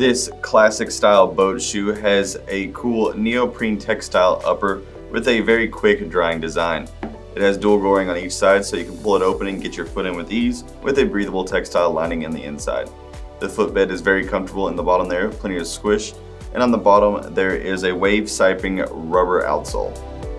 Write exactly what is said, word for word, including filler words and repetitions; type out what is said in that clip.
This classic style boat shoe has a cool neoprene textile upper with a very quick drying design. It has dual goring on each side so you can pull it open and get your foot in with ease, with a breathable textile lining in the inside. The footbed is very comfortable in the bottom there, plenty of squish, and on the bottom there is a wave siping rubber outsole.